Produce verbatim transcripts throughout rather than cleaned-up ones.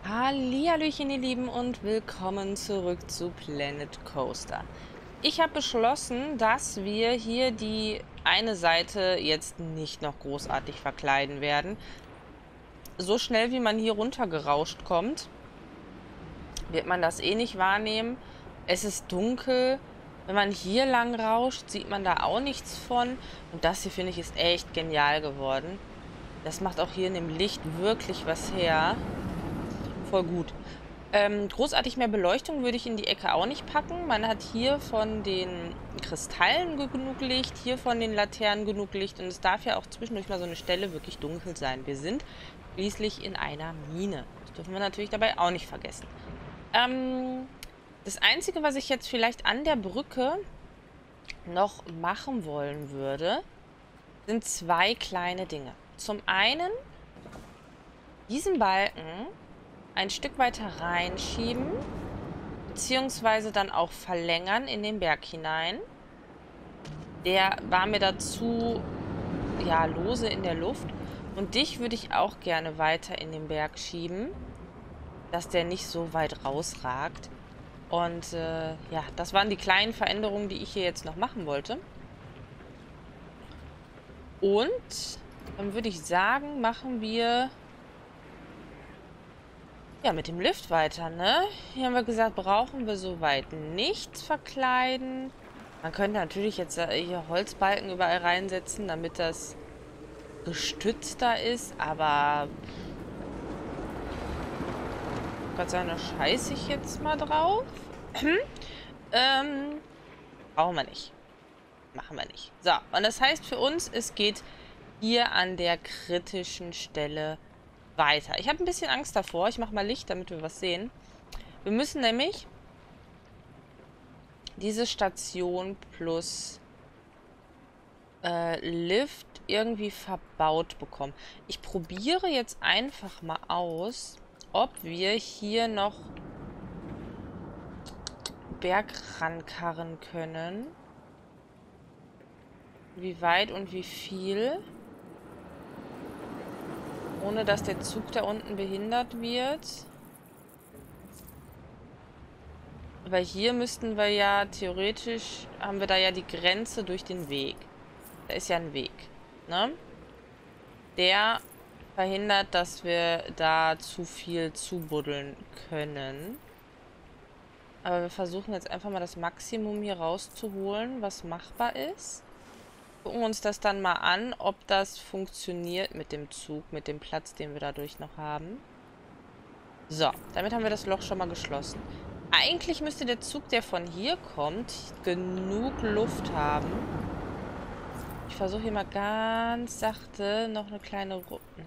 Hallihallöchen, ihr Lieben, und willkommen zurück zu Planet Coaster. Ich habe beschlossen, dass wir hier die eine Seite jetzt nicht noch großartig verkleiden werden. So schnell, wie man hier runtergerauscht kommt, wird man das eh nicht wahrnehmen. Es ist dunkel. Wenn man hier lang rauscht, sieht man da auch nichts von. Und das hier, finde ich, ist echt genial geworden. Das macht auch hier in dem Licht wirklich was her. Voll gut. Ähm, großartig mehr Beleuchtung würde ich in die Ecke auch nicht packen. Man hat hier von den Kristallen genug Licht, hier von den Laternen genug Licht. Und es darf ja auch zwischendurch mal so eine Stelle wirklich dunkel sein. Wir sind schließlich in einer Mine. Das dürfen wir natürlich dabei auch nicht vergessen. Ähm, das Einzige, was ich jetzt vielleicht an der Brücke noch machen wollen würde, sind zwei kleine Dinge. Zum einen diesen Balken ein Stück weiter reinschieben, beziehungsweise dann auch verlängern in den Berg hinein. Der war mir dazu, ja, lose in der Luft. Und dich würde ich auch gerne weiter in den Berg schieben, dass der nicht so weit rausragt. Und äh, ja, das waren die kleinen Veränderungen, die ich hier jetzt noch machen wollte. Und dann würde ich sagen, machen wir ja, mit dem Lift weiter, ne? Hier haben wir gesagt, brauchen wir soweit nichts verkleiden. Man könnte natürlich jetzt hier Holzbalken überall reinsetzen, damit das gestützter ist, aber Gott sei Dank, da scheiße ich jetzt mal drauf. ähm, brauchen wir nicht. Machen wir nicht. So, und das heißt für uns, es geht hier an der kritischen Stelle weiter. Ich habe ein bisschen Angst davor. Ich mache mal Licht, damit wir was sehen. Wir müssen nämlich diese Station plus äh, Lift irgendwie verbaut bekommen. Ich probiere jetzt einfach mal aus, ob wir hier noch Berg rankarren können. Wie weit und wie viel. Ohne dass der Zug da unten behindert wird. Aber hier müssten wir ja, theoretisch haben wir da ja die Grenze durch den Weg. Da ist ja ein Weg, ne? Der verhindert, dass wir da zu viel zubuddeln können. Aber wir versuchen jetzt einfach mal das Maximum hier rauszuholen, was machbar ist. Gucken uns das dann mal an, ob das funktioniert mit dem Zug, mit dem Platz, den wir dadurch noch haben. So, damit haben wir das Loch schon mal geschlossen. Eigentlich müsste der Zug, der von hier kommt, genug Luft haben. Ich versuche hier mal ganz sachte noch eine kleine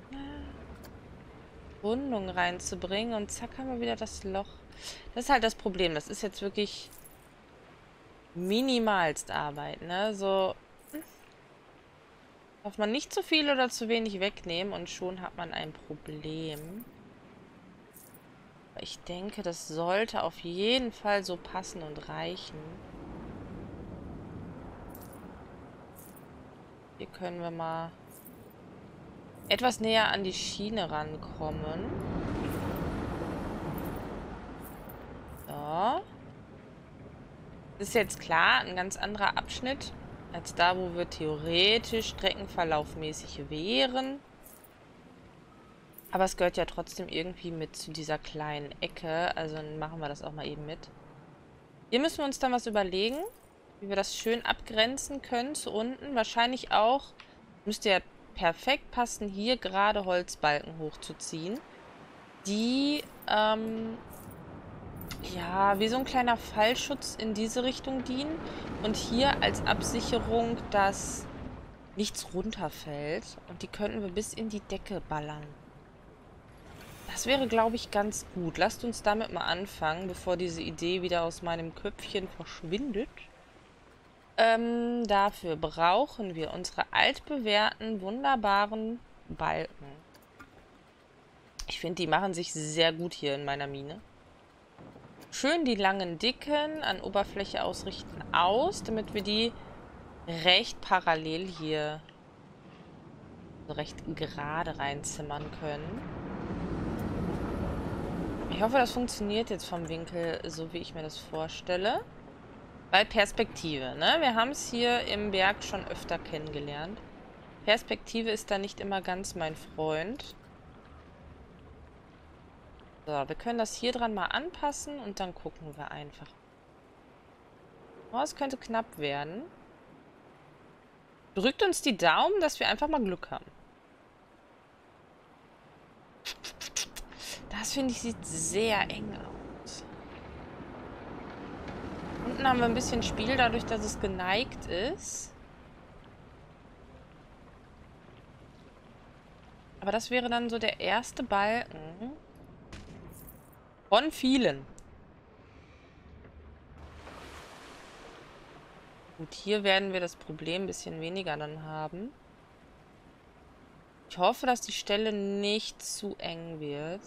Rundung reinzubringen und zack haben wir wieder das Loch. Das ist halt das Problem. Das ist jetzt wirklich minimalst Arbeit, ne? So darf man nicht zu viel oder zu wenig wegnehmen und schon hat man ein Problem. Ich denke, das sollte auf jeden Fall so passen und reichen. Hier können wir mal etwas näher an die Schiene rankommen. So. Das ist jetzt klar ein ganz anderer Abschnitt als da, wo wir theoretisch streckenverlaufmäßig wären. Aber es gehört ja trotzdem irgendwie mit zu dieser kleinen Ecke. Also dann machen wir das auch mal eben mit. Hier müssen wir uns dann was überlegen, wie wir das schön abgrenzen können zu unten. Wahrscheinlich auch, müsste ja perfekt passen, hier gerade Holzbalken hochzuziehen. Die, ähm... ja, wie so ein kleiner Fallschutz in diese Richtung dienen. Und hier als Absicherung, dass nichts runterfällt. Und die könnten wir bis in die Decke ballern. Das wäre, glaube ich, ganz gut. Lasst uns damit mal anfangen, bevor diese Idee wieder aus meinem Köpfchen verschwindet. Ähm, dafür brauchen wir unsere altbewährten, wunderbaren Balken. Ich finde, die machen sich sehr gut hier in meiner Mine. Schön die langen, dicken an Oberfläche ausrichten aus, damit wir die recht parallel hier so recht gerade reinzimmern können. Ich hoffe, das funktioniert jetzt vom Winkel, so wie ich mir das vorstelle. Weil Perspektive, ne? Wir haben es hier im Berg schon öfter kennengelernt. Perspektive ist da nicht immer ganz mein Freund. So, wir können das hier dran mal anpassen und dann gucken wir einfach. Oh, es könnte knapp werden. Drückt uns die Daumen, dass wir einfach mal Glück haben. Das, finde ich, sieht sehr eng aus. Unten haben wir ein bisschen Spiel, dadurch, dass es geneigt ist. Aber das wäre dann so der erste Balken von vielen. Gut, hier werden wir das Problem ein bisschen weniger dann haben. Ich hoffe, dass die Stelle nicht zu eng wird.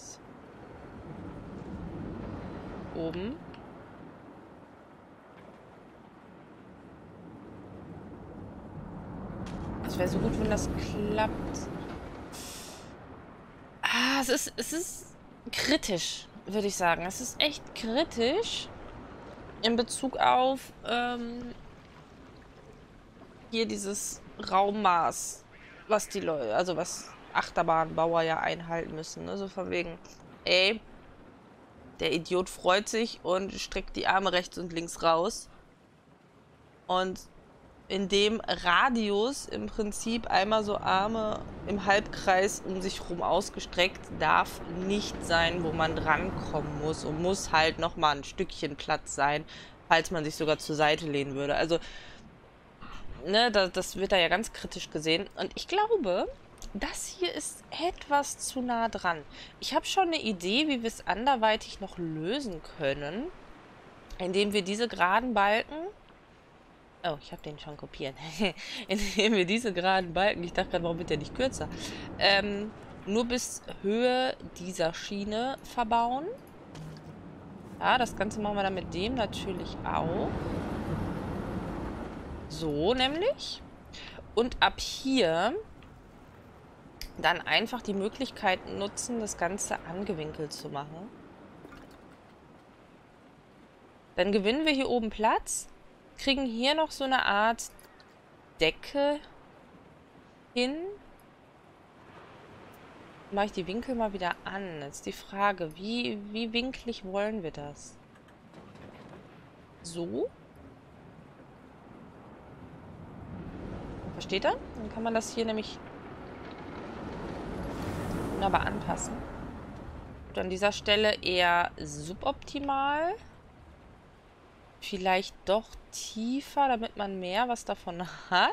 Oben. Es wäre so gut, wenn das klappt. Ah, es ist, es ist kritisch, würde ich sagen. Es ist echt kritisch in Bezug auf ähm, hier dieses Raummaß, was die Leute, also was Achterbahnbauer ja einhalten müssen. Ne? So von wegen, ey, der Idiot freut sich und streckt die Arme rechts und links raus. Und in dem Radius im Prinzip einmal so Arme im Halbkreis um sich rum ausgestreckt darf nicht sein, wo man drankommen muss und muss halt nochmal ein Stückchen Platz sein, falls man sich sogar zur Seite lehnen würde. Also, ne, das, das wird da ja ganz kritisch gesehen. Und ich glaube, das hier ist etwas zu nah dran. Ich habe schon eine Idee, wie wir es anderweitig noch lösen können, indem wir diese geraden Balken... Oh, ich habe den schon kopiert. Indem wir diese geraden Balken, ich dachte gerade, warum wird der nicht kürzer, ähm, nur bis Höhe dieser Schiene verbauen. Ja, das Ganze machen wir dann mit dem natürlich auch. So nämlich. Und ab hier dann einfach die Möglichkeit nutzen, das Ganze angewinkelt zu machen. Dann gewinnen wir hier oben Platz. Kriegen hier noch so eine Art Decke hin. Mache ich die Winkel mal wieder an. Jetzt die Frage, wie, wie winklig wollen wir das? So? Versteht ihr? Dann kann man das hier nämlich wunderbar anpassen. Und an dieser Stelle eher suboptimal. Vielleicht doch tiefer, damit man mehr was davon hat.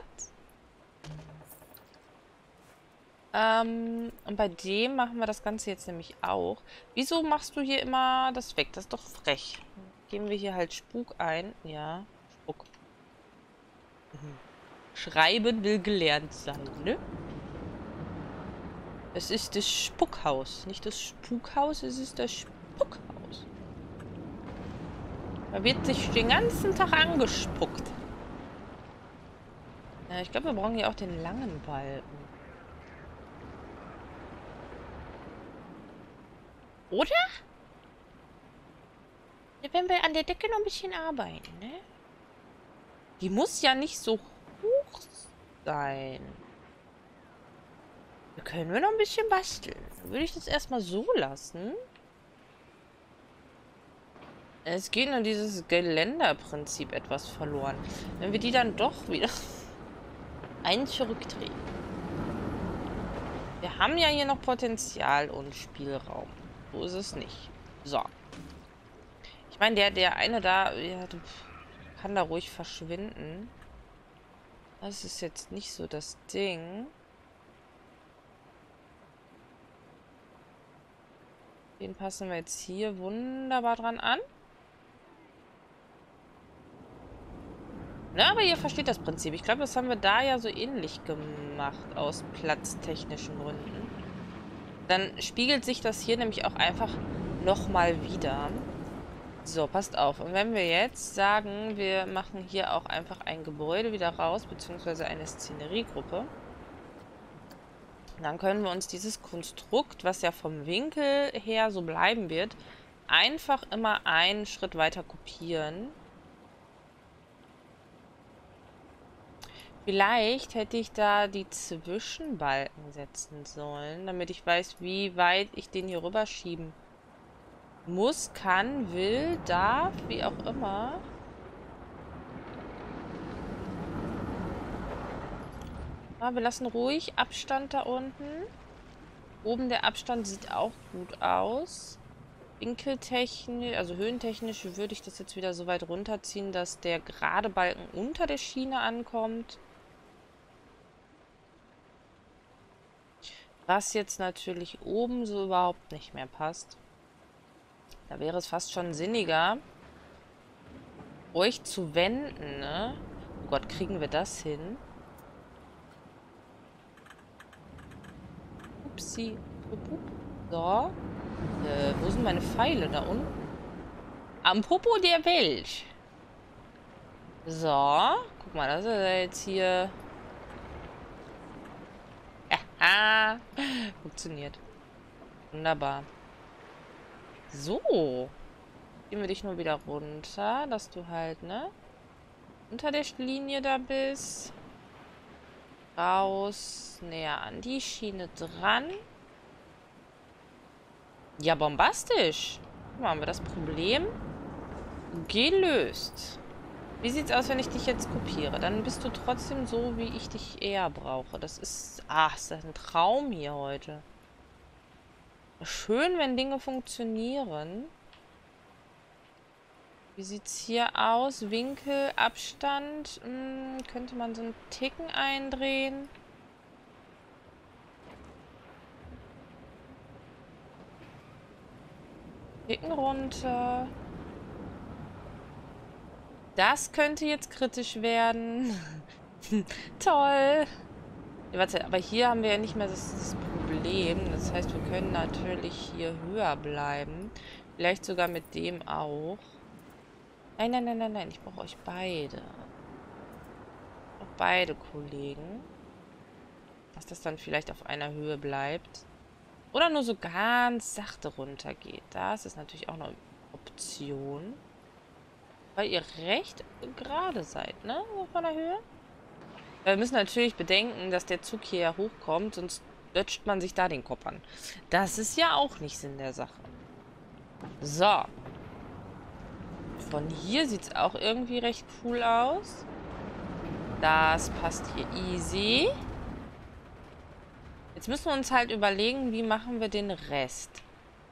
Ähm, und bei dem machen wir das Ganze jetzt nämlich auch. Wieso machst du hier immer das weg? Das ist doch frech. Geben wir hier halt Spuk ein. Ja, Spuk. Mhm. Schreiben will gelernt sein, ne? Es ist das Spuckhaus. Nicht das Spukhaus, es ist das Spuckhaus. Da wird sich den ganzen Tag angespuckt. Ja, ich glaube, wir brauchen hier auch den langen Balken. Oder? Ja, wenn wir an der Decke noch ein bisschen arbeiten, ne? Die muss ja nicht so hoch sein. Da können wir noch ein bisschen basteln. Dann würde ich das erstmal so lassen. Es geht nur dieses Geländerprinzip etwas verloren. Wenn wir die dann doch wieder einen zurückdrehen. Wir haben ja hier noch Potenzial und Spielraum. So ist es nicht. So. Ich meine, der, der eine da ja, kann da ruhig verschwinden. Das ist jetzt nicht so das Ding. Den passen wir jetzt hier wunderbar dran an. Na, aber ihr versteht das Prinzip. Ich glaube, das haben wir da ja so ähnlich gemacht, aus platztechnischen Gründen. Dann spiegelt sich das hier nämlich auch einfach nochmal wieder. So, passt auf. Und wenn wir jetzt sagen, wir machen hier auch einfach ein Gebäude wieder raus, beziehungsweise eine Szeneriegruppe, dann können wir uns dieses Konstrukt, was ja vom Winkel her so bleiben wird, einfach immer einen Schritt weiter kopieren. Vielleicht hätte ich da die Zwischenbalken setzen sollen, damit ich weiß, wie weit ich den hier rüberschieben muss, kann, will, darf, wie auch immer. Aber wir lassen ruhig Abstand da unten. Oben der Abstand sieht auch gut aus. Winkeltechnisch, also höhentechnisch würde ich das jetzt wieder so weit runterziehen, dass der gerade Balken unter der Schiene ankommt. Was jetzt natürlich oben so überhaupt nicht mehr passt. Da wäre es fast schon sinniger, euch zu wenden, ne? Oh Gott, kriegen wir das hin? Upsi. So. Äh, wo sind meine Pfeile? Da unten. Am Popo der Welt. So. Guck mal, das ist ja jetzt hier... Aha. Funktioniert. Wunderbar. So. Gehen wir dich nur wieder runter, dass du halt, ne? Unter der Linie da bist. Raus. Näher an die Schiene dran. Ja, bombastisch. Guck mal, haben wir das Problem gelöst. Wie sieht's aus, wenn ich dich jetzt kopiere? Dann bist du trotzdem so, wie ich dich eher brauche. Das ist... Ach, ist das ein Traum hier heute. Schön, wenn Dinge funktionieren. Wie sieht's hier aus? Winkel, Abstand. Hm, könnte man so einen Ticken eindrehen. Ticken runter. Das könnte jetzt kritisch werden. Toll. Ja, warte, aber hier haben wir ja nicht mehr das, das Problem. Das heißt, wir können natürlich hier höher bleiben. Vielleicht sogar mit dem auch. Nein, nein, nein, nein, nein. Ich brauche euch beide. Auch beide Kollegen. Dass das dann vielleicht auf einer Höhe bleibt. Oder nur so ganz sachte runtergeht. Das ist natürlich auch eine Option. Weil ihr recht gerade seid, ne? So von der Höhe. Wir müssen natürlich bedenken, dass der Zug hier hochkommt, sonst lutscht man sich da den Kopf an. Das ist ja auch nicht Sinn der Sache. So. Von hier sieht es auch irgendwie recht cool aus. Das passt hier easy. Jetzt müssen wir uns halt überlegen, wie machen wir den Rest.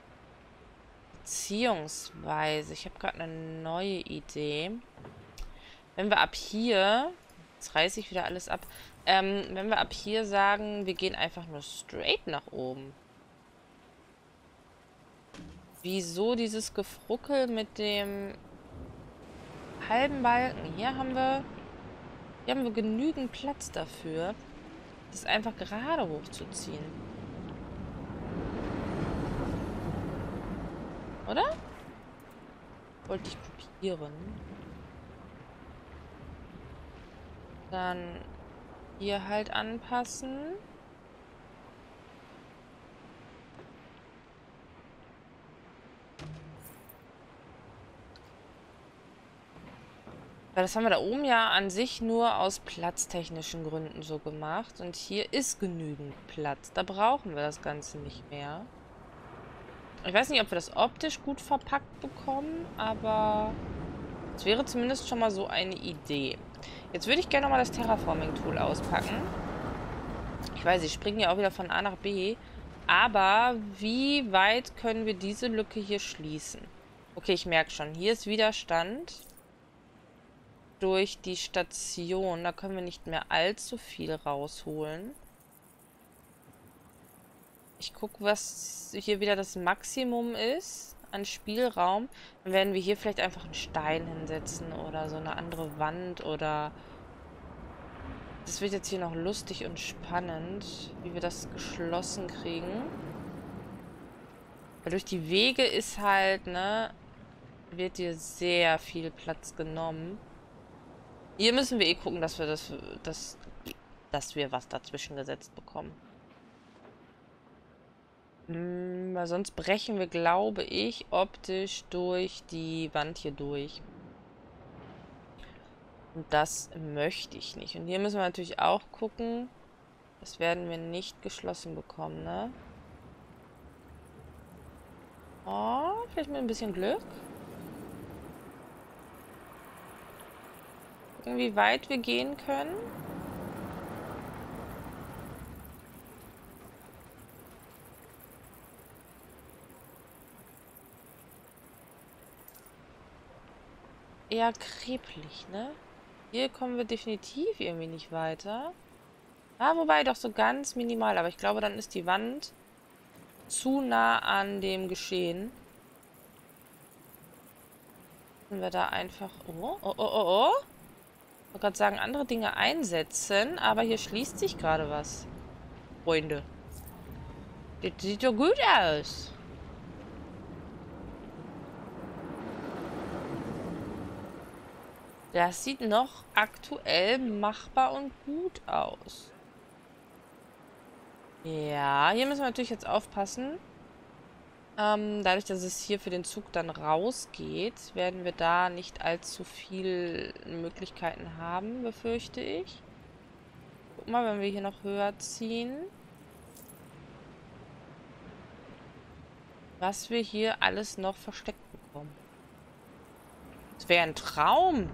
Beziehungsweise, ich habe gerade eine neue Idee. Wenn wir ab hier... Jetzt reiße ich wieder alles ab. Ähm, wenn wir ab hier sagen, wir gehen einfach nur straight nach oben. Wieso dieses Gefruckel mit dem halben Balken? Hier haben wir, hier haben wir genügend Platz dafür, das einfach gerade hochzuziehen. Oder? Wollte ich kopieren. Dann hier halt anpassen. Weil das haben wir da oben ja an sich nur aus platztechnischen Gründen so gemacht. Und hier ist genügend Platz. Da brauchen wir das Ganze nicht mehr. Ich weiß nicht, ob wir das optisch gut verpackt bekommen, aber es wäre zumindest schon mal so eine Idee. Jetzt würde ich gerne nochmal das Terraforming-Tool auspacken. Ich weiß, ich springe ja auch wieder von A nach B. Aber wie weit können wir diese Lücke hier schließen? Okay, ich merke schon. Hier ist Widerstand durch die Station. Da können wir nicht mehr allzu viel rausholen. Ich gucke, was hier wieder das Maximum ist an Spielraum. Dann werden wir hier vielleicht einfach einen Stein hinsetzen oder so eine andere Wand oder... Das wird jetzt hier noch lustig und spannend, wie wir das geschlossen kriegen. Weil durch die Wege ist halt, ne, wird hier sehr viel Platz genommen. Hier müssen wir eh gucken, dass wir das, dass, dass wir was dazwischen gesetzt bekommen. Hm, weil sonst brechen wir, glaube ich, optisch durch die Wand hier durch. Und das möchte ich nicht. Und hier müssen wir natürlich auch gucken. Das werden wir nicht geschlossen bekommen, ne? Oh, vielleicht mit ein bisschen Glück. Gucken, wie weit wir gehen können. Eher kreblich, ne? Hier kommen wir definitiv irgendwie nicht weiter. Ah, wobei doch so ganz minimal. Aber ich glaube, dann ist die Wand zu nah an dem Geschehen. Können wir da einfach... Oh, oh, oh, oh, oh. Ich wollte gerade sagen, andere Dinge einsetzen. Aber hier schließt sich gerade was. Freunde. Das sieht doch gut aus. Das sieht noch aktuell machbar und gut aus. Ja, hier müssen wir natürlich jetzt aufpassen. Ähm, dadurch, dass es hier für den Zug dann rausgeht, werden wir da nicht allzu viele Möglichkeiten haben, befürchte ich. Guck mal, wenn wir hier noch höher ziehen. Was wir hier alles noch versteckt bekommen. Das wäre ein Traum.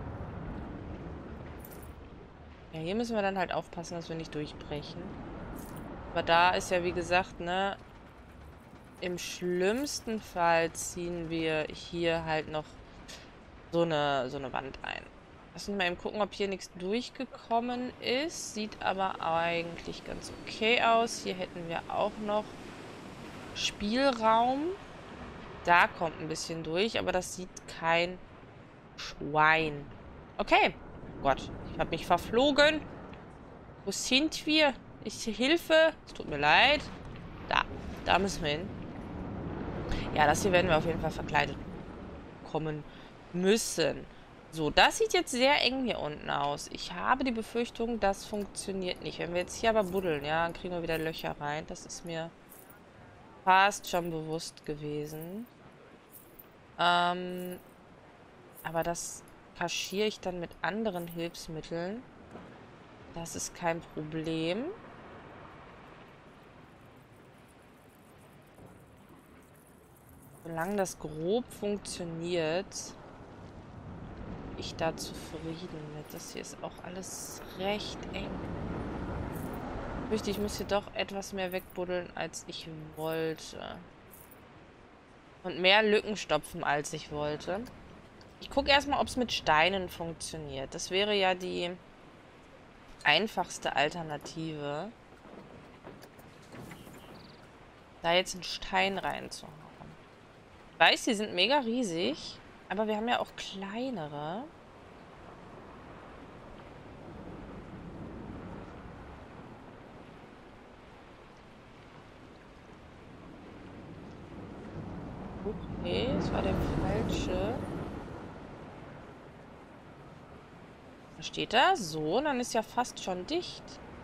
Ja, hier müssen wir dann halt aufpassen, dass wir nicht durchbrechen. Aber da ist ja, wie gesagt, ne, im schlimmsten Fall ziehen wir hier halt noch so eine, so eine Wand ein. Lass uns mal eben gucken, ob hier nichts durchgekommen ist. Sieht aber eigentlich ganz okay aus. Hier hätten wir auch noch Spielraum. Da kommt ein bisschen durch, aber das sieht kein Schwein. Okay. Gott, ich habe mich verflogen. Wo sind wir? Ich Hilfe. Es tut mir leid. Da. Da müssen wir hin. Ja, das hier werden wir auf jeden Fall verkleidet kommen müssen. So, das sieht jetzt sehr eng hier unten aus. Ich habe die Befürchtung, das funktioniert nicht. Wenn wir jetzt hier aber buddeln, ja, dann kriegen wir wieder Löcher rein. Das ist mir fast schon bewusst gewesen. Ähm, aber das kaschiere ich dann mit anderen Hilfsmitteln. Das ist kein Problem. Solange das grob funktioniert, bin ich da zufrieden mit. Das hier ist auch alles recht eng. Ich fürchte, ich muss hier doch etwas mehr wegbuddeln, als ich wollte. Und mehr Lücken stopfen, als ich wollte. Ich gucke erstmal, ob es mit Steinen funktioniert. Das wäre ja die einfachste Alternative. Da jetzt einen Stein reinzuhauen. Ich weiß, die sind mega riesig, aber wir haben ja auch kleinere. Okay, das war der falsche. Was steht da? So, dann ist ja fast schon dicht.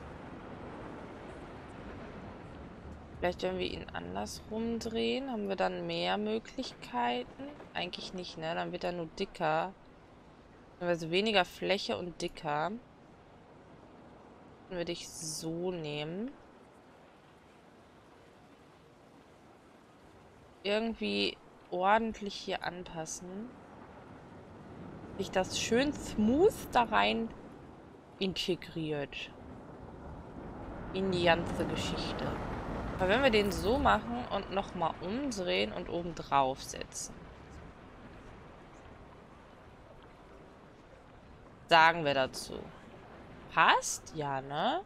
Vielleicht, wenn wir ihn andersrum drehen, haben wir dann mehr Möglichkeiten. Eigentlich nicht, ne? Dann wird er nur dicker. Also weniger Fläche und dicker. Dann würde ich so nehmen. Irgendwie ordentlich hier anpassen. Sich das schön smooth da rein integriert. In die ganze Geschichte. Aber wenn wir den so machen und nochmal umdrehen und oben drauf setzen. Sagen wir dazu. Passt? Ja, ne?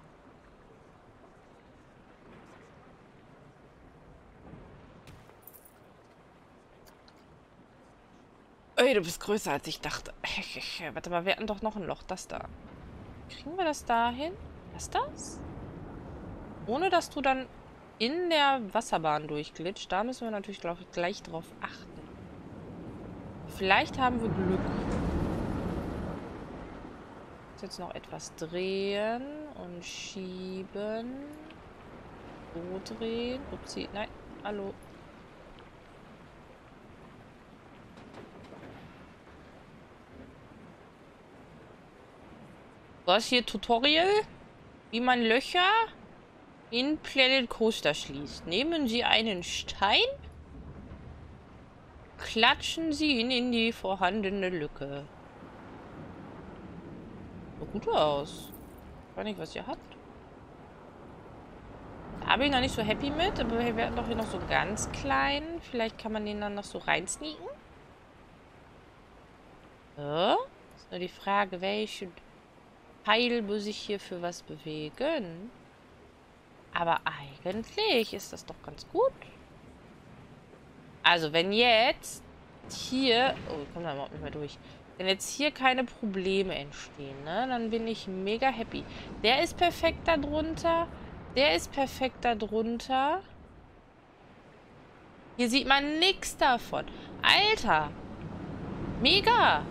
Ey, du bist größer als ich dachte. Warte mal, wir hatten doch noch ein Loch. Das da. Kriegen wir das da hin? Was ist das? Ohne dass du dann in der Wasserbahn durchglitscht. Da müssen wir natürlich, glaube ich, gleich drauf achten. Vielleicht haben wir Glück. Jetzt noch etwas drehen und schieben. So drehen. Upsi. Nein. Hallo. Was hier? Tutorial? Wie man Löcher in Planet Coaster schließt. Nehmen Sie einen Stein, klatschen Sie ihn in die vorhandene Lücke. Sieht gut aus. Ich weiß nicht, was ihr habt. Da bin ich noch nicht so happy mit, aber wir werden doch hier noch so ganz klein. Vielleicht kann man den dann noch so reinsneaken. So. Ist nur die Frage, welchen Teil muss ich hier für was bewegen? Aber eigentlich ist das doch ganz gut. Also, wenn jetzt hier... Oh, ich komme da überhaupt nicht mehr durch. Wenn jetzt hier keine Probleme entstehen, ne, dann bin ich mega happy. Der ist perfekt da drunter. Der ist perfekt da drunter. Hier sieht man nichts davon. Alter. Mega.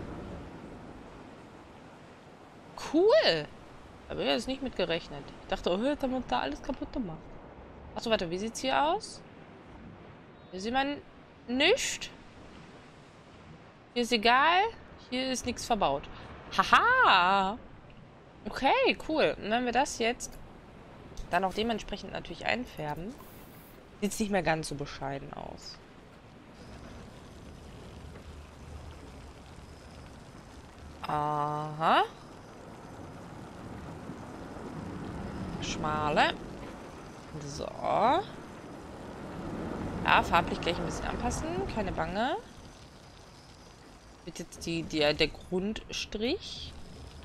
Cool. Da habe ich jetzt nicht mit gerechnet. Ich dachte, oh, jetzt haben wir da alles kaputt gemacht. Achso, warte, wie sieht's hier aus? Hier sieht man nichts. Hier ist egal. Hier ist nichts verbaut. Haha. Okay, cool. Und wenn wir das jetzt dann auch dementsprechend natürlich einfärben, sieht es nicht mehr ganz so bescheiden aus. Aha. Schmale. So. Ja, farblich gleich ein bisschen anpassen. Keine Bange. Wird jetzt die, die, der Grundstrich.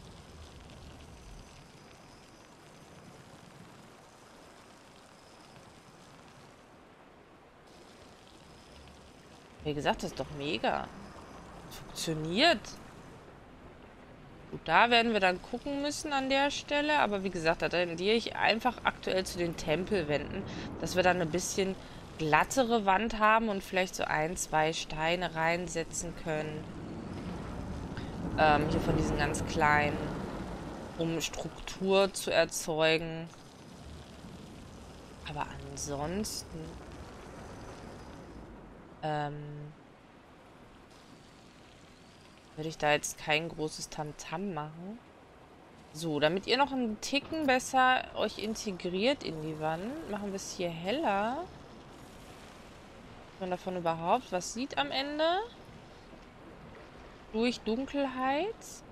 Wie gesagt, das ist doch mega. Funktioniert. Gut, da werden wir dann gucken müssen an der Stelle. Aber wie gesagt, da tendiere ich einfach aktuell zu den Tempelwänden, dass wir dann ein bisschen glattere Wand haben und vielleicht so ein, zwei Steine reinsetzen können. Ähm, hier von diesen ganz kleinen, um Struktur zu erzeugen. Aber ansonsten... Ähm... würde ich da jetzt kein großes Tamtam machen. So, damit ihr noch einen Ticken besser euch integriert in die Wand, machen wir es hier heller. Dass man davon überhaupt was sieht am Ende. Durch Dunkelheit.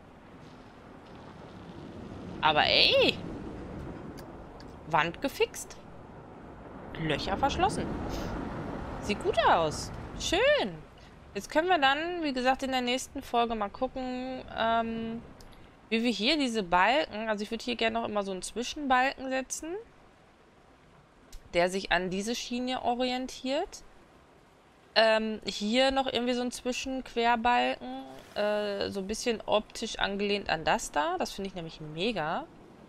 Aber ey! Wand gefixt. Löcher verschlossen. Sieht gut aus. Schön. Jetzt können wir dann, wie gesagt, in der nächsten Folge mal gucken, ähm, wie wir hier diese Balken, also ich würde hier gerne noch immer so einen Zwischenbalken setzen, der sich an diese Schiene orientiert. Ähm, hier noch irgendwie so ein Zwischenquerbalken, äh, so ein bisschen optisch angelehnt an das da. Das finde ich nämlich mega.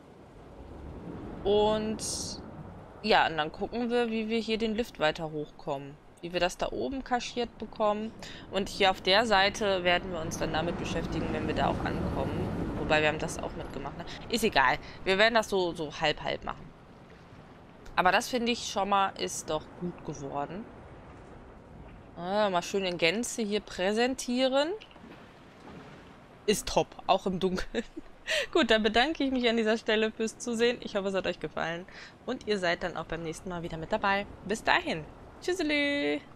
Und ja, und dann gucken wir, wie wir hier den Lift weiter hochkommen. Wie wir das da oben kaschiert bekommen. Und hier auf der Seite werden wir uns dann damit beschäftigen, wenn wir da auch ankommen. Wobei, wir haben das auch mitgemacht. Ne? Ist egal. Wir werden das so, so halb, halb machen. Aber das finde ich schon mal, ist doch gut geworden. Ah, mal schön in Gänze hier präsentieren. Ist top. Auch im Dunkeln. Gut, dann bedanke ich mich an dieser Stelle fürs Zusehen. Ich hoffe, es hat euch gefallen. Und ihr seid dann auch beim nächsten Mal wieder mit dabei. Bis dahin. Tschüsseli.